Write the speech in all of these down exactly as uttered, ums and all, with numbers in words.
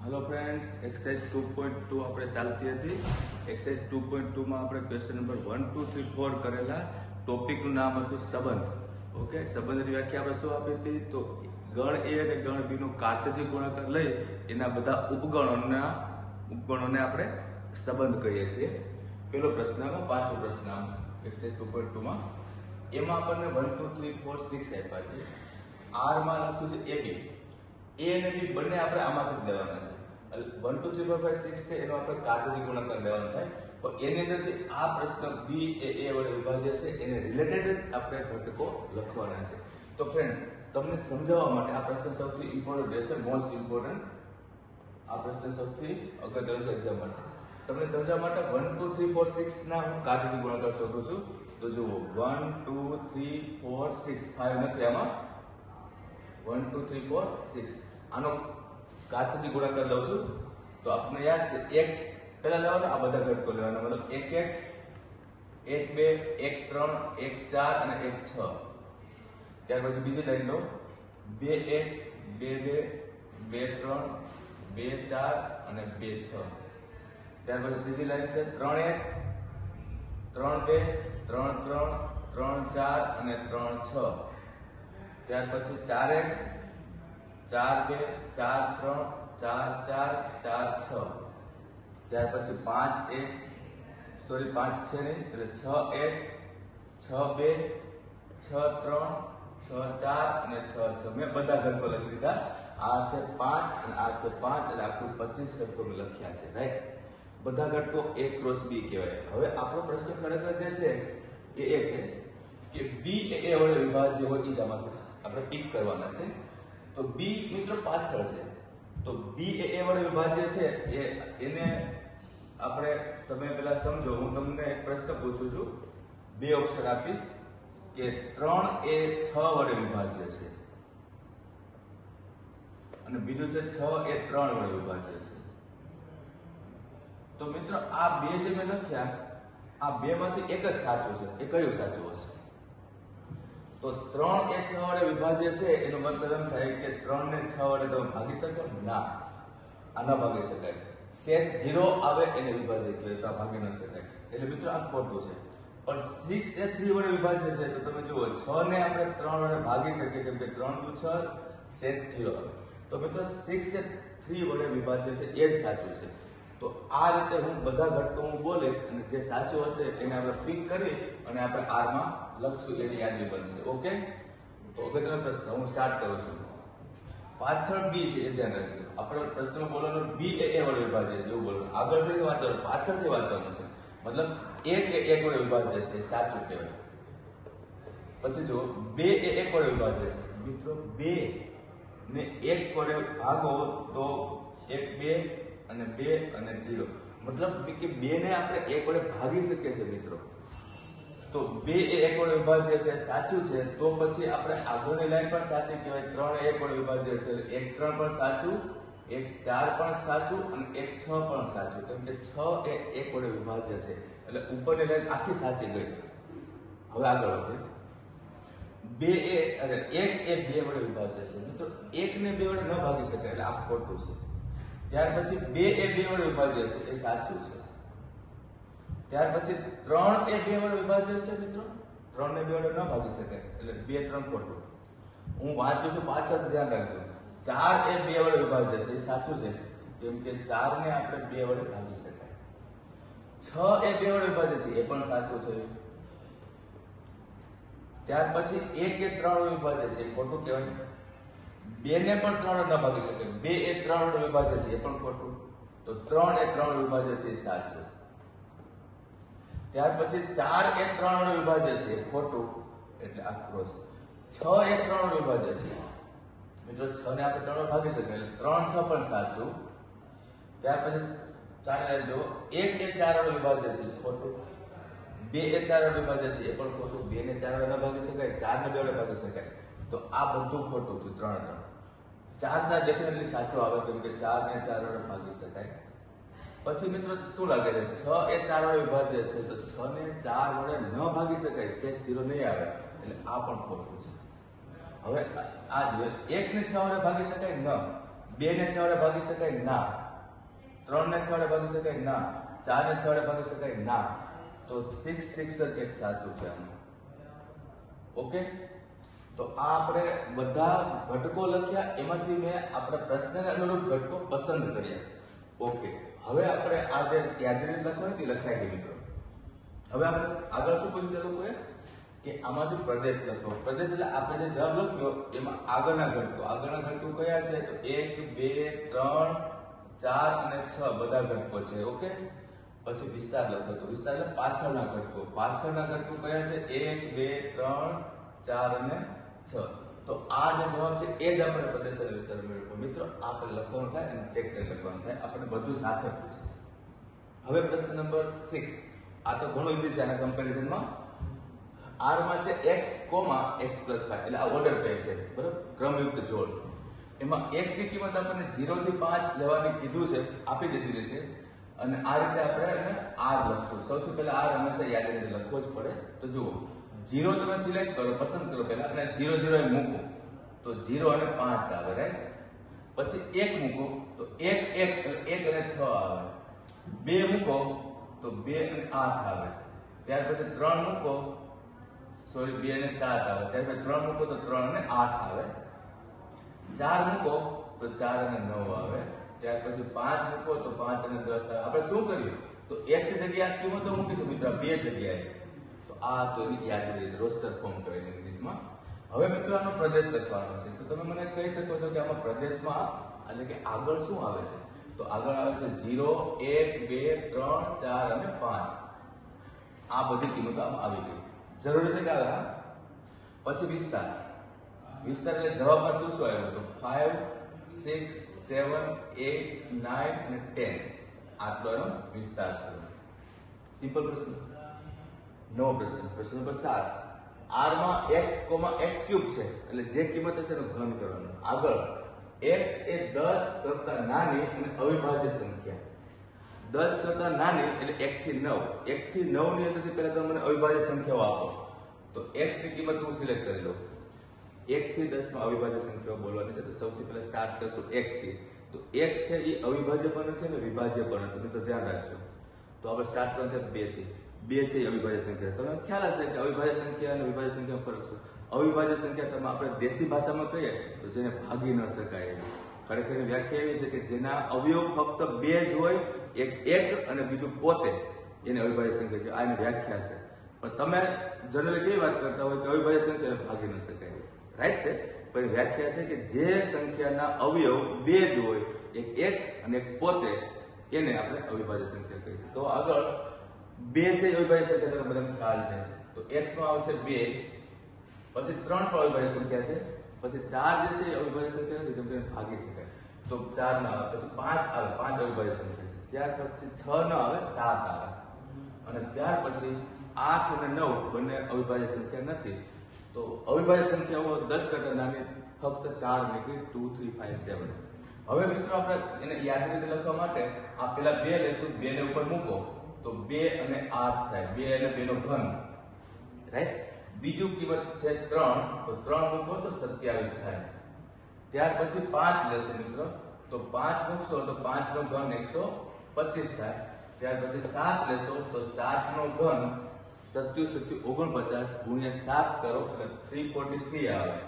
Hello friends, exercise two point two આપણે ચાલતી હતી। एक्सरसाइज टू पॉइंट टू માં આપણે question number one two three four કરેલા। ટોપિકનું નામ હતું સંબંધ। ઓકે, સંબંધની વ્યાખ્યા આપણે શું આપી હતી? તો ગણ એ અને ગણ બી નો કાર્ટેશિયન ગુણાકાર લઈ એના બધા ઉપગણોના ઉપગણોને આપણે સંબંધ કહીએ છીએ। પહેલો પ્રશ્નમાં પાંચમો પ્રશ્ન एक्सरसाइज टू पॉइंट टू માં એમાં આપણને one two three four six આપ્યા છે। આર માં લખ્યું છે એબી। ए અને બી બંને આપણે આમાંથી જ લેવાના છે। One two three four five six છે એનો આપણે કાર્ટેશિયન ગુણાકાર લેવાનો થાય। તો એની અંદરથી આ પ્રશ્ન બી એ એ વડે વિભાજ્ય છે એને રિલેટેડ જ આપણે ઘટકો લખવાના છે। તો ફ્રેન્ડ્સ, તમને સમજાવવા માટે આ પ્રશ્ન સૌથી ઇમ્પોર્ટન્ટ રહેશે, મોસ્ટ ઇમ્પોર્ટન્ટ। આ પ્રશ્ન સૌથી અગત્યનો છે એક્ઝામ માટે। તમને સમજાવવા માટે one two three four six ના હું કાર્ટેશિયન ગુણાકાર શોધું છું। તો જુઓ one two three four six five નથી આમાં, one two three four six આનો કાર્ટેશિયन ગુણાકાર લઉં છું। તો આપણે યાદ છે એક પહેલા લેવાનો, આ બધા ઘટકો લેવાના, મતલબ એક એક એક બે એક ત્રણ એક ચાર અને એક છ। ત્યાર પછી બીજી લાઈન લો, બે એક બે બે બે ત્રણ બે ચાર અને બે છ। ત્યાર પછી ત્રીજી લાઈન છે ત્રણ એક ત્રણ બે ત્રણ ત્રણ ત્રણ ચાર અને ત્રણ છ। ત્યાર પછી ચાર એક चार बे चार त्रण चार चार चार छ। त्यार पछी पांच एक सॉरी पांच छे नहीं એટલે छ एक छ बे छ त्रण छ चार અને छ छ। મેં બધા ઘટકો લખી દીધા। આ છે પાંચ અને આ છે પાંચ એટલે આખું પચીસ ઘટકો મેં લખ્યા છે, રાઈટ। બધા ઘટકો a ક્રોસ b કહેવાય। હવે આપણો પ્રશ્ન ખરેખર જે છે એ એ છે કે b એ a વડે વિભાજ્ય હોય એ જ આમાંથી આપણે ટીક કરવાના છે। तो बी मित्रों पाछळ छे, तो बी ए ए वडे विभाज्य छे ए एने आपणे तमे पेला समजो। हूँ तमने एक प्रश्न पूछું છું, બે ઓપ્શન આપીશ કે ત્રણ એ छ વડે વિભાજ્ય છે અને બીજું છે छ એ ત્રણ વડે વિભાજ્ય છે। તો મિત્રો આ બે જે મેં લખ્યા આ બે માંથી એક જ સાચું છે, એ કયું સાચું હશે? तो त्रण ए छ वडे विभाज्य छे एनो मतलब एम थाय के त्रण ने छ वडे તમે ભાગી શકો? ના, આ ન ભાગી શકાય। शेष जीरो आवे એને વિભાજ્ય કહેવાય, તો આ ભાગી ન શકાય। એટલે મિત્રો આ ખોટું છે। પણ सिक्स એ थ्री વડે વિભાજ્ય છે, તો તમે જુઓ छ ને આપણે ત્રણ વડે ભાગી શકીએ કેમ કે ત્રણ દુ छ शेष जीरो આવે। તો મિત્રો सिक्स એ थ्री વડે વિભાજ્ય છે એ જ સાચું છે। તો આ રીતે હું બધા ઘટકો હું બોલીશ અને જે સાચું હશે એને આપણે પિક કરી અને આપણે આર માં લખશું, એની યાદી બનશે। ઓકે, તો અગત્યનો પ્રશ્ન હું સ્ટાર્ટ કરું છું। પાછળ બી છે એ ધ્યાન રાખજો। આપણે પ્રશ્નમાં બોલવાનું બી એ એ વડે વિભાજ્ય છે એવું બોલવાનું, આગળથી વાંચવાનું, પાછળથી વાંચવાનું છે। મતલબ એક એ એક વડે વિભાજ્ય છે, સાચું કહેવાય। પછી જો બે એ એક વડે વિભાજ્ય છે, મિત્રો બે ને એક વડે ભાગો તો એક બે અને બે અને जीरो, मतलब કે બે ને આપણે એક વડે ભાગી શકીએ છીએ મિત્રો। તો બે એ એક વડે વિભાજ્ય છે, સાચું છે। તો પછી આપણે આગળની લાઈન પણ સાચી કહેવાય, ત્રણ એક વડે વિભાજ્ય છે, એક ત્રણ પણ સાચું, એક ચાર પણ સાચું અને એક છ પણ સાચું, કેમ કે છ એ એક વડે વિભાજ્ય છે એટલે ઉપરની લાઈન આખી સાચી ગઈ। હવે આગળ વધીએ। બે એ અને એક એ બે વડે વિભાજ્ય છે, મિત્રો એક ને બે વડે ન ભાગી શકાય એટલે આ ખોટું છે। ત્યાર પછી બે એ બે વડે વિભાજ્ય છે, એ સાચું છે। ત્યાર પછી ત્રણ એ બે વડે વિભાજ્ય છે, મિત્રો ત્રણ ને બે વડે ન ભાગી શકાય એટલે બે ત્રણ ખોટું। હું વાંચું છું, પાછળ ધ્યાન રાખજો। ચાર એ બે વડે વિભાજ્ય છે, એ સાચું છે કેમ કે ચાર ને આપણે બે વડે ભાગી શકાય। છ એ બે વડે વિભાજ્ય છે, એ પણ સાચું થયું। ત્યાર પછી એક એ ત્રણ વડે વિભાજ્ય છે, એ ખોટું કહેવાય। બે ને પણ ત્રણ ન ભાગી શકે, બે એ ત્રણ વડે વિભાજ્ય છે, એ પણ ખોટું। તો ત્રણ એ ત્રણ વડે વિભાજ્ય છે, એ સાચું। ત્યાર પછી ચાર એ ત્રણ વડે વિભાજ્ય છે, એ ખોટું એટલે આ ક્રોસ। છ એ ત્રણ વડે વિભાજ્ય છે, મિત્રો છ ને આપણે ત્રણ વડે ભાગી શકીએ એટલે ત્રણ છ પણ સાચું। ત્યાર પછી ચાર જો એક એ ચાર વડે વિભાજ્ય છે, ખોટું। બે એ ચાર વડે વિભાજ્ય છે, એ પણ ખોટું। બે ને ચાર વડે ન ભાગી શકાય, ચાર ને બે વડે ભાગી શકાય, તો આ બધું ખોટું થયું। ત્રણ ત્રણ ચાર ચાર ડેફિનેટલી સાચું આવે કેમ કે ચાર ને ચાર વડે ભાગી શકાય। પછી મિત્રો શું લાગે છે? છ એ ચાર વડે વિભાજ્ય છે, તો છ ને ચાર વડે ન ભાગી શકાય, શેષ જીરો નહીં આવે એટલે આ પણ ખોટું છે। હવે આ જોઈએ, એક ને છ વડે ભાગી શકાય ન, બે ને છ વડે ભાગી શકાય? ના. ત્રણ ને છ વડે ભાગી શકાય? ના. ચાર ને છ વડે ભાગી શકાય? ના. તો સિક્સ સિક્સ જ એક સાચું છે આમાં. ઓકે, તો આ આપણે બધા ઘટકો લખ્યા, એમાંથી મેં આપણા પ્રશ્નને અનુરૂપ ઘટકો પસંદ કર્યા. ઓકે, હવે આપણે આ જે યાદગીરી લખવાની હતી લખાઈ ગઈ મિત્રો. હવે આપણે આગળ શું પૂછ્યું છે લોકોએ કે આમાંથી પ્રદેશ લખો. પ્રદેશ એટલે આપણે જે જવાબ લખ્યો એમાં આગળના ઘટકો આગળના ઘટકો કયા છે? તો એક, બે, ત્રણ, ચાર અને છ બધા ઘટકો છે. ઓકે, પછી વિસ્તાર લખો. તો વિસ્તાર એટલે પાછળના ઘટકો. પાછળના ઘટકો કયા છે? એક, બે, ત્રણ, ચાર અને છ. તો આ જે જવાબ છે એ જ આપણે પ્રદેશ અને વિસ્તાર મેળવ્યો. મિત્રો આપણે લખવાનું થાય અને ચેક કરી લખવાનું થાય, આપણે બધું સાથે પૂછે. હવે પ્રશ્ન નંબર સિક્સ. આ તો ઘણો ઈઝી છે. આના કમ્પેરિઝનમાં આર માં છે x, x પ્લસ ફાઈવ, એટલે આ ઓર્ડર પે છે, બરાબર, ક્રમયુક્ત જોડ. એમાં x ની કિંમત આપણને ઝીરો થી પાંચ લેવાની કીધું છે, આપી દીધી છે, અને આ રીતે આપણે એને r લખશું. સૌથી પહેલા r હંમેશા યાદ કરીને લખવો જ પડે. તો જુઓ, ઝીરો તમે સિલેક્ટ કરો, પસંદ કરો પહેલા, અને ઝીરો ઝીરો એ મૂકો તો ઝીરો અને પાંચ આવે, રાઈટ. પછી એક મૂકો તો એક એક એટલે એક અને છ આવે. બે મૂકો તો બે અને આઠ આવે. ત્યાર પછી ત્રણ મૂકો, સોરી બે અને સાત આવે. ત્યાર પછી ત્રણ મૂકો તો ત્રણ અને આઠ આવે. ચાર મૂકો તો ચાર અને નવ આવે. ત્યાર પછી પાંચ મૂકો તો પાંચ અને દસ આવે. આપણે શું કર્યું? તો એક ની જગ્યાએ કિંમતો મૂકીશું મિત્રો, બે જગ્યાએ. તો આ તો એની યાદગીરી, રોસ્ટર ફોર્મ કહેવાય ઇંગ્લિશમાં. હવે મિત્રો આનો પ્રદેશ લખવાનો છે. તો તમે મને કહી શકો છો કે આમાં પ્રદેશમાં એટલે કે આગળ શું આવે છે? તો આગળ આવે છે ઝીરો, એક, બે, ત્રણ, ચાર અને પાંચ. આ બધી કિંમતો આમાં આવી ગઈ. જરૂરી છે કે આવે. પછી વિસ્તાર. વિસ્તાર એટલે જવાબમાં શું શું આવ્યું? તો five, six, seven, eight, nine અને ટેન. આટલો એનો વિસ્તાર થયો. સિમ્પલ પ્રશ્ન. નવો પ્રશ્ન. પ્રશ્ન નંબર સાત. આર માં x, x ક્યુબ છે, એટલે જે કિંમત હશે એનો ઘન કરવાનો. આગળ x એ દસ કરતા નાની અને અવિભાજ્ય સંખ્યા. દસ કરતા નાની એટલે એક થી નવ. એક થી નવ ની અંદરથી પહેલા તમે મને અવિભાજ્ય સંખ્યાઓ આપો. તો x ની કિંમત હું સિલેક્ટ કરી લઉં. એક થી દસ માં અવિભાજ્ય સંખ્યાઓ બોલવાની છે. તો સૌથી પહેલા સ્ટાર્ટ કરશું એક થી. તો એક છે એ અવિભાજ્ય પણ નથી અને વિભાજ્ય પણ નથી, મિત્રો ધ્યાન રાખજો. તો આપણે સ્ટાર્ટ કરવાનું છે બે થી. બે છે એ અવિભાજ્ય સંખ્યા. તમને ખ્યાલ હશે કે અવિભાજ્ય સંખ્યા અને વિભાજ્ય સંખ્યા ફરક છે. અવિભાજ્ય સંખ્યા તમે આપણે દેશી ભાષામાં કહીએ તો જેને ભાગી ન શકાય. ખરેખર વ્યાખ્યા એવી છે કે જેના અવયવ ફક્ત બે જ હોય, એક એક અને બીજું પોતે, એને અવિભાજ્ય સંખ્યા છે. આ એની વ્યાખ્યા છે. પણ તમે જનરલી કેવી વાત કરતા હોય કે અવિભાજ્ય સંખ્યા ભાગી ન શકાય, રાઈટ છે. પણ વ્યાખ્યા છે કે જે સંખ્યાના અવયવ બે જ હોય, એક એક અને એક પોતે, એને આપણે અવિભાજ્ય સંખ્યા કહીએ. તો આગળ બે છે અવિભાજ્ય સંખ્યા, તમને બધાને ખ્યાલ છે. તો x માં આવશે બે. પછી ત્રણ પણ અવિભાજ્ય સંખ્યા છે. પછી ચાર જે છે એ અવિભાજ્ય સંખ્યા નથી, કેમ કે ભાગી શકાય. તો ચાર ના આવે. પછી પાંચ આવે, પાંચ અવિભાજ્ય સંખ્યા છે. ત્યાર પછી છ ના આવે, સાત આવે. અને ત્યાર પછી આઠ અને નવ બંને અવિભાજ્ય સંખ્યા નથી. તો અવિભાજ્ય સંખ્યાઓ દસ કરતા નાની ફક્ત ચાર નીકળી, ટુ, થ્રી, ફાઈવ, સેવન. હવે મિત્રો આપણે એને યાદ રીતે લખવા માટે આ પેલા બે લેશું, બે ને ઉપર મૂકો તો બે અને આઠ થાય. બે અને બે નો ઘન, રાઈટ. બીજું કિંમત છે ત્રણ, તો ત્રણ મૂકો તો સત્યાવીસ થાય. ત્યાર પછી પાંચ લેશે મિત્રો, તો પાંચ મૂકશો તો પાંચ નો ઘન એકસો પચીસ થાય. ત્યાર પછી સાત લેશો તો સાત નો ઘન સત્યુ સત્યુ ઓગણપચાસ ગુણ્યા સાત કરો એટલે થ્રી ફોર્ટી થ્રી આવે.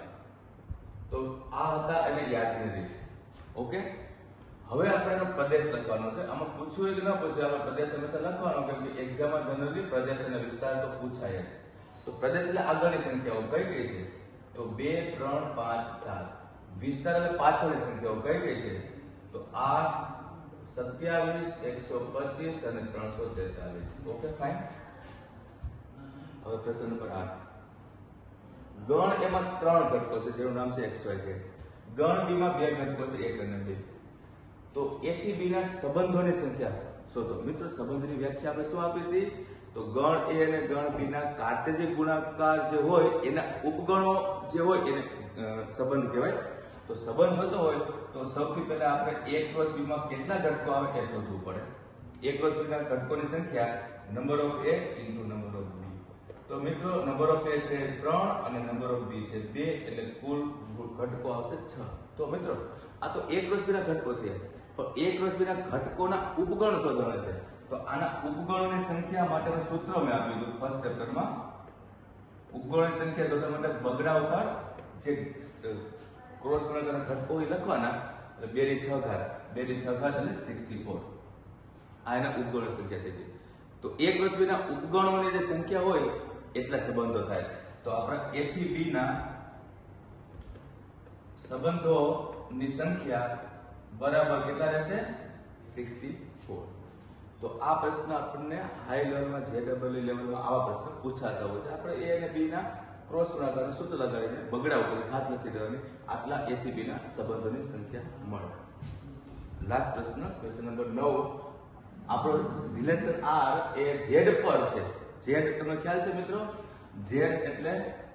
તો આ હતા એને યાદની રીત. ઓકે, હવે આપણે એનો પ્રદેશ લખવાનો છે. આમાં પૂછ્યું કે ન પૂછ્યું, આપણે પ્રદેશ હંમેશા લખવાનો, કેમ કે એક્ઝામમાં જનરલી પ્રદેશ અને વિસ્તાર તો પૂછાય જ. તો પ્રદેશ એટલે આગળની સંખ્યાઓ કઈ કઈ છે? તો બે, ત્રણ, પાંચ, સાત. વિસ્તાર એટલે પાછળની સંખ્યાઓ કઈ કઈ છે? તો આઠ, સત્યાવીસ, એકસો પચીસ અને ત્રણસો તેતાલીસ. Okay, fine. હવે પ્રશ્ન નંબર આઠ. ગણ એમાં ત્રણ ઘટકો છે જેનું નામ છે એક્સ વાય ઝેડ. ગણ બી માં બે ઘટકો છે, એક અને બે. તો એ થી બી ના સંબંધોની સંખ્યા શોધો. મિત્રો સંબંધની વ્યાખ્યા આપણે શું આપી હતી? તો ગણ એ અને ગણ બી ના કાર્ટેશિયન ગુણાકાર જે હોય એના ઉપગણો જે હોય એને સંબંધ કહેવાય. તો સંબંધ થતો હોય તો સૌથી પહેલા આપણે એ ક્રોસ બી માં કેટલા ઘટકો આવે એ શોધવું પડે. એ ક્રોસ બી ના ઘટકોની સંખ્યા number of A into number of B. તો મિત્રો નંબર ઓફ એ છે ત્રણ અને નંબર ઓફ બી છે બે, એટલે કુલ ઘટકો આવશે છ. તો મિત્રો આ તો એક રસબીના ઘટકો થયા, પણ એક રસબીના ઘટકોના ઉપગણ શોધવાના છે. તો આના ઉપગણોની સંખ્યા માટેનું સૂત્ર મેં આપ્યું હતું ફર્સ્ટ ચેપ્ટરમાં. ઉપગણોની સંખ્યા શોધવા માટે બગડા ઉપર જે ક્રોસ ગુણાકારના ઘટકો એ લખવાના, એટલે બે ની છ ઘાત, બે ની છ ઘાત એટલે સિક્સટી ફોર. આ એના ઉપગણોની સંખ્યા થઈ ગઈ. તો એક રસબીના ઉપગણોની જે સંખ્યા હોય એટલા સંબંધો થાય. તો આપણે એ થી બી ના સંબંધોની સંખ્યા બરાબર કેટલા રહેશે? Sixty four. તો આ પ્રશ્ન આપણને હાઈ લેવલમાં જે ડબલ લેવલમાં આવા પ્રશ્ન પૂછાતા હોય છે. આપણે એ અને બી ના ક્રોસ ગુણાકારનું સૂત્ર લગાડીને બગડા ઉપર ઘાત લખી દેવાની, આટલા એ થી બી ના સંબંધોની સંખ્યા મળે. લાસ્ટ પ્રશ્ન, ક્વેશ્ચન નંબર નવ. આપણો રિલેશન આર એ ઝેડ પર છે. ઝેડ તમને ખ્યાલ છે મિત્રો? ઝેડ એટલે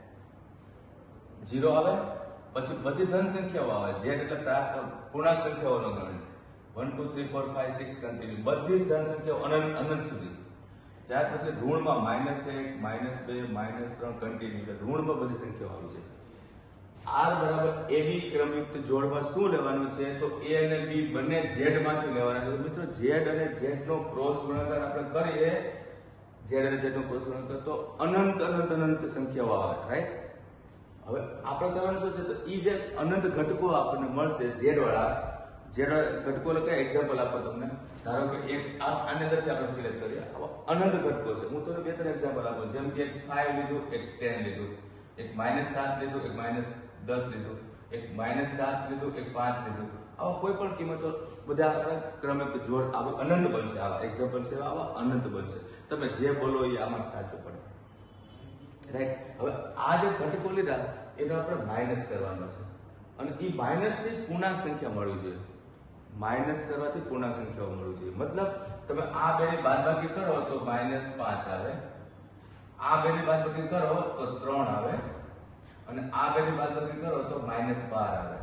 ઝીરો આવે, પછી બધી ધન સંખ્યાઓ આવે. ઝેડ એટલે પૂર્ણાંક સંખ્યાઓનો ગણ. One two three four five six continue બધી જ ધન સંખ્યાઓ અનંત અનંત સુધી. ત્યાર પછી ઋણમાં માઇનસ એક, માઇનસ બે, માઇનસ ત્રણ કન્ટિન્યુ, એટલે ઋણમાં બધી સંખ્યાઓ આવી છે. આર બરાબર એબી ક્રમયુક્ત જોડમાં શું લેવાનું છે? તો એ અને બી બંને ઝેડ માંથી લેવાના છે. મિત્રો ઝેડ અને ઝેડ નો ક્રોસ ગુણાકાર આપણે કરીએ, ઝેડ અને ઝેડ નો ક્રોસ ગુણાકાર, તો અનંત અનંત અનંત સંખ્યાઓ આવે, રાઈટ? હવે આપણે કરવાનું શું છે? તો ઈ જે અનંત ઘટકો આપણને મળશે ઝેડ વાળા, ઝેડ ઘટકો એટલે કયા એક્ઝામ્પલ આપો તમને? ધારો કે એક આની અંદરથી આપણે સિલેક્ટ કરીએ, અનંત ઘટકો છે. હું તમને બે ત્રણ એક્ઝામ્પલ આપું. જેમ કે એક ફાઈવ લીધું, એક ટેન લીધું, એક માઇનસ સાત લીધું, એક માઇનસ દસ લીધું, એક માઇનસ સાત લીધું, એક પાંચ લીધું. આવા કોઈ પણ કિંમતો બધા આપણે ક્રમિક જોડ આવા અનંત બનશે. આવા એક્ઝામ્પલ છે, આવા અનંત બનશે. તમે જે બોલો એ આમાં સાચું પડે, રાઈટ? હવે આ જે ઘટકો લીધા એનો આપણે માઇનસ કરવાનો છે, અને એ માઇનસ થી પૂર્ણાંક સંખ્યા મળવી જોઈએ. માઇનસ કરવાથી પૂર્ણાંક સંખ્યાઓ મળવી જોઈએ. મતલબ તમે આ બે ની બાદબાકી કરો તો માઇનસ પાંચ આવે, આ બે ની બાદબાકી કરો તો ત્રણ આવે, અને આ બે ની બાદબાકી કરો તો માઇનસ બાર આવે.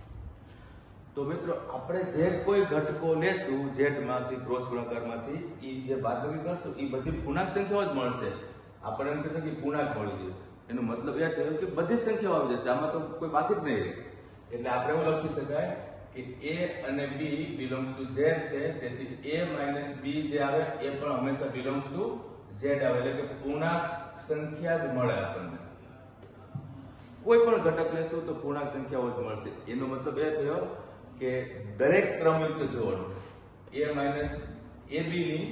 તો મિત્રો આપણે જે કોઈ ઘટકો લેશું ઝેડ માંથી ક્રોસ ગુણાકારમાંથી, એ જે બાદબાકી કરશું એ બધી પૂર્ણાંક સંખ્યાઓ જ મળશે. આપણે એમ કહેતા કે પૂર્ણાંક મળી જાય, એનો મતલબ એ થયો કે બધી સંખ્યાઓ આવી જશે, આમાં તો કોઈ બાકી જ નહીં રહે. એટલે આપણે એવું લખી શકાય કે એ અને બી બિલોંગ્સ ટુ ઝેડ છે, તેથી એ માઇનસ બી જે આવે એ પણ હંમેશા બિલોંગ્સ ટુ ઝેડ આવે. એટલે કે પૂર્ણાંક સંખ્યા જ મળે આપણને. કોઈ પણ ઘટક લેશું તો પૂર્ણાંક સંખ્યાઓ જ મળશે. એનો મતલબ એ થયો કે દરેક ક્રમયુક્ત જોડ એ માઇનસ એ બી ની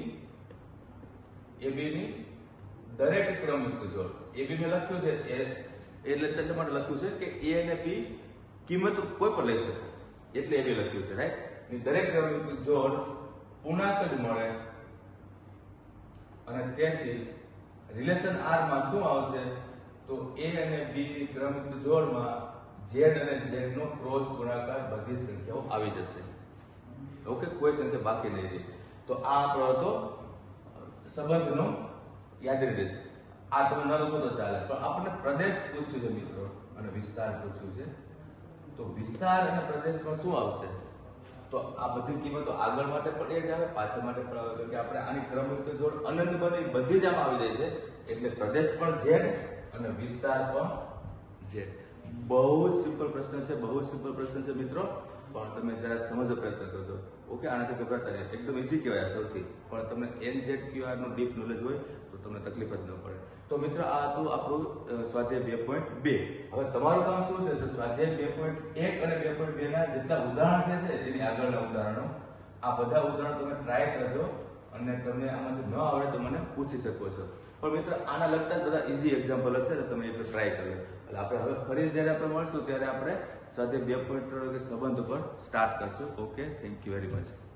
એ બી ની દરેક ક્રમયુક્ત જોડ, એ બી મેં લખ્યું છે એટલે એટલા માટે લખ્યું છે કે એ અને બી કિંમત કોઈ પણ લઈ શકે, એટલે એ બી લખ્યું છે, રાઈટ? દરેક ક્રમયુક્ત જોડ પૂર્ણાંક જ મળે, અને તેથી રિલેશન આર માં શું આવશે? તો એ અને બી ની ક્રમયુક્ત જોડમાં ઝેડ અને ઝેડ નો ક્રોસ ગુણાકાર બધી સંખ્યાઓ આવી જશે. ઓકે, કોઈ સંખ્યા બાકી નહીં રહે. તો આ આપણો હતો સંબંધનો યાદ રહી. આ તમે ન લખો તો ચાલે, પણ આપણને પ્રદેશ પૂછ્યું છે મિત્રો, અને વિસ્તાર પૂછ્યું છે. તો વિસ્તાર અને પ્રદેશમાં શું આવશે? તો આ બધી કિંમતો આગળ માટે પણ એ જ આવે, પાછળ માટે પણ આવે, કે આપણે આની ક્રમયુક્ત જોડ અનંત બની બધી જ આમાં આવી જાય છે. એટલે પ્રદેશ પણ ઝેડ અને વિસ્તાર પણ ઝેડ. બહુ જ સિમ્પલ પ્રશ્ન છે, બહુ જ સિમ્પલ પ્રશ્ન છે મિત્રો, પણ તમે જરા સમજવાનો પ્રયત્ન કરજો. ઓકે, આનાથી ગભરાતા નહીં, એકદમ ઈઝી કહેવાય સૌથી. પણ તમને એન ઝેડ ક્યુ આર નું ડીપ નોલેજ હોય તો તમને તકલીફ જ ન પડે. તો મિત્રો આ હતું આપણું સ્વાધ્યાય બે પોઈન્ટ બે. હવે તમારું કામ શું છે? તો સ્વાધ્યાય બે પોઈન્ટ એક અને બે પોઈન્ટ બે ના જેટલા ઉદાહરણ છે તેની આગળના ઉદાહરણો, આ બધા ઉદાહરણો તમે ટ્રાય કરજો, અને તમને આમાંથી ન આવડે તો મને પૂછી શકો છો. પણ મિત્રો આના લગતા બધા ઈઝી એક્ઝામ્પલ હશે તો તમે એટલે ટ્રાય કરી લો. એટલે આપણે હવે ફરી જ્યારે આપણે મળશું ત્યારે આપણે સ્વાધ્યાય બે પોઈન્ટ ત્રણ સંબંધ પર સ્ટાર્ટ કરશું. Okay, thank you very much.